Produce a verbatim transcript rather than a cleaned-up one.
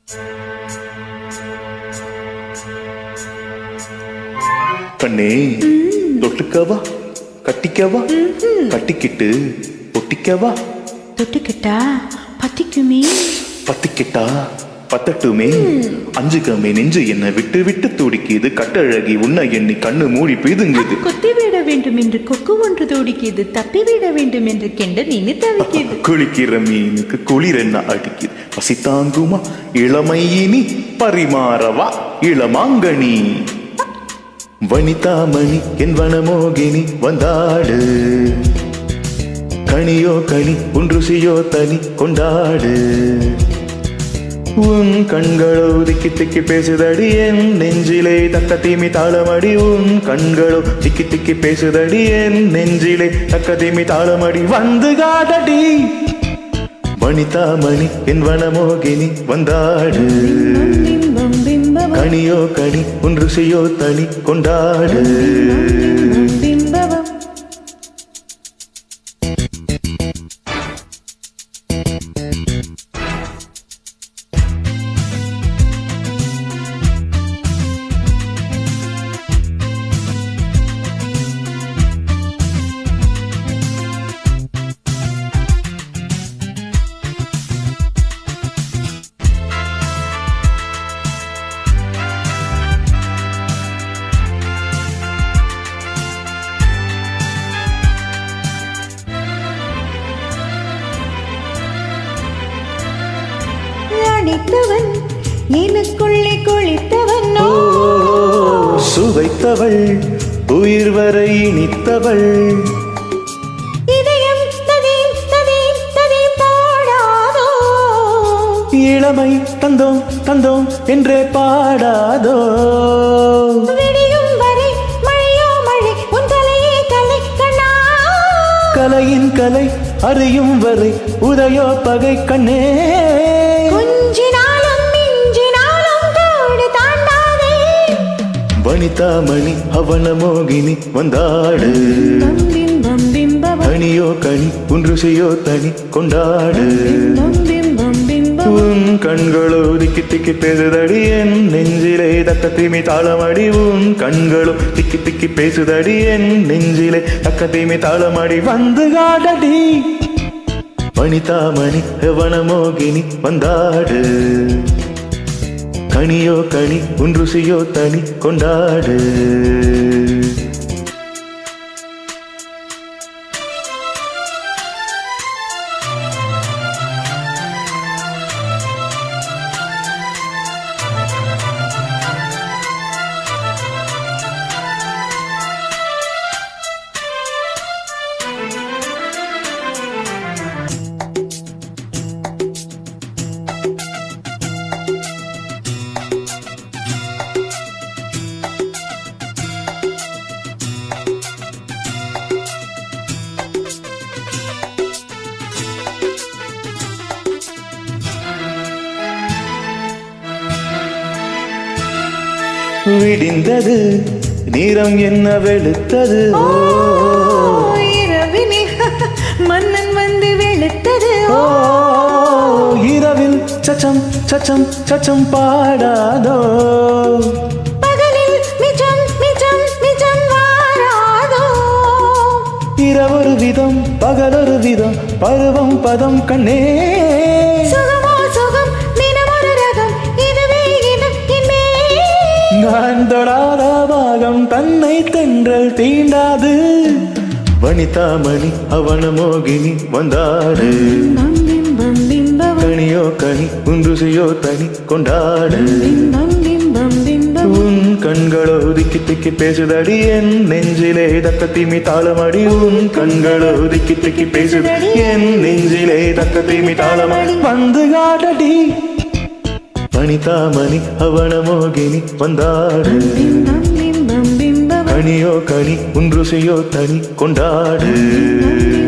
கண்ணே தொட்டுக்கவா கட்டிக்கவா கட்டிக்கிட்டு ஒட்டிக்கவா தொட்டுக்கிட்டா பத்திக்குமே பத்திக்கிட்டா பத்தட்டுமே அஞ்சுகமே நெஞ்சு என்ன விட்டு விட்டு துடிக்குது கட்டழகி உன்னை எண்ணி கண்ணு மூடி பிதுங்குது கொத்தி விட வேண்டும் என்று கொக்கு ஒன்று துடிக்குது தப்பி விட வேண்டும் என்று கெண்ட நீனு தவிக்குது குளிக்கிற மீனுக்கு குளிர் என்ன அடிக்குது பசி தாங்குமா இளமையினி பரிமாறவா இளமாங்கனி வனிதாமணி என் வனமோகினி வந்தாடு கனியோ கனி உன் ருசியோ தனி கொண்டாடு உன் கண்களோ திக்கி திக்கி பேசுதடி என் நெஞ்சிலே தக்க தீமி தாளமடி உன் கண்களோ திக்கி திக்கி பேசுதடி என் நெஞ்சிலே தக்க தீமி தாளமடி வந்து காடடி வனிதாமணி என் வனமோகினி வந்தாடு கனியோ கனி உன் ருசியோ தனி கொண்டாடு எனக்குள்ளே குளித்தவன் சுவைத்தவள் உயிர் வரை இனித்தவள் இதயம் ததீம் ததீம் ததீம் பாடாதோ இளமை தந்தோம் தந்தோம் என்றே பாடாதோ விடியும் வரை மழையோ மழை உன் தலையே கலை கண்ணா கலையின் கலை அறியும் வரை உதயோ பகை கண்ணே வனிதாமணி அவன மோகினி வந்தாடு கனியோ கனி உன் ருசியோ தனி கொண்டாடு உன் கண்களோ திக்கி திக்கி பேசுதடி என் நெஞ்சிலே தக்க தீமி தாளமடி உன் கண்களோ திக்கி திக்கி பேசுதடி என் நெஞ்சிலே தக்க தீமி தாளமடி வந்து காடடி வனிதாமணி அவன மோகினி வந்தாடு கனியோ கனி உன் ருசியோ தனி கொண்டாடு விடிந்தது நீரம் என்ன வெளுத்தது இரவினே மன்னன் வந்து வெளுத்தது இரவில் சச்சம் சச்சம் சச்சம் பாடாதோ பகலில் மிச்சம் மிச்சம் மிச்சம் வாராதோ இரவொரு விதம் பகலொரு விதம் பருவம் பதம் கண்ணே நான் தொடாத பாகம் தன்னை தென்றல் தீண்டாது வனிதாமணி அவன மோகினி வந்தாடு கனியோ கனி உன் ருசியோ தனி கொண்டாடு உன் கண்களோ திக்கி திக்கி பேசுதடி என் நெஞ்சிலே தக்க தீமி தாளமடி உன் கண்களோ திக்கி திக்கி பேசுதடி என் நெஞ்சிலே தக்க தீமி தாளமடி வந்து காடடி வனிதாமணி அவன மோகினி வந்தாடு கனியோ கனி உன் ருசியோ தனி கொண்டாடு